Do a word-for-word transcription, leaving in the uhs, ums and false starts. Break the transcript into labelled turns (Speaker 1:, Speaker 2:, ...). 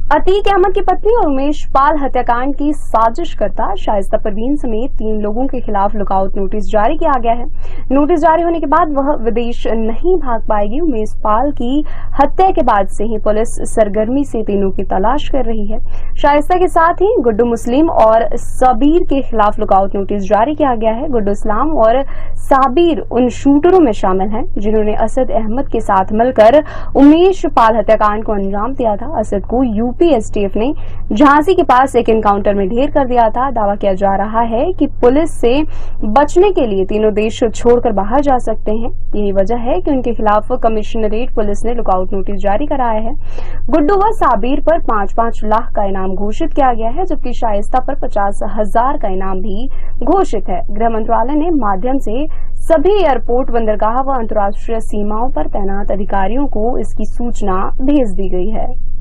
Speaker 1: अतीक अहमद की पत्नी और उमेश पाल हत्याकांड की साजिशकर्ता शाइस्ता परवीन समेत तीन लोगों के खिलाफ लुकआउट नोटिस जारी किया गया है। नोटिस जारी होने के बाद वह विदेश नहीं भाग पाएगी। उमेश पाल की हत्या के बाद से ही पुलिस सरगर्मी से तीनों की तलाश कर रही है। शाइस्ता के साथ ही गुड्डू मुस्लिम और साबिर के खिलाफ लुकआउट नोटिस जारी किया गया है। गुड्डू इस्लाम और साबिर उन शूटरों में शामिल हैं जिन्होंने असद अहमद के साथ मिलकर उमेश पाल हत्याकांड को अंजाम दिया था। असद को यूपी एसटीएफ ने झांसी के पास एक एनकाउंटर में ढेर कर दिया था। दावा किया जा रहा है कि पुलिस से बचने के लिए तीनों देश छोड़कर बाहर जा सकते हैं। यही वजह है कि उनके खिलाफ कमिश्नरेट पुलिस ने लुकआउट नोटिस जारी कराया है। गुड्डू व साबिर पर पांच पांच लाख का इनाम घोषित किया गया है, जबकि शाइस्ता पर पचास हजार का इनाम भी घोषित है। गृह मंत्रालय ने माध्यम से सभी एयरपोर्ट, बंदरगाह व अंतर्राष्ट्रीय सीमाओं पर तैनात अधिकारियों को इसकी सूचना भेज दी गई है।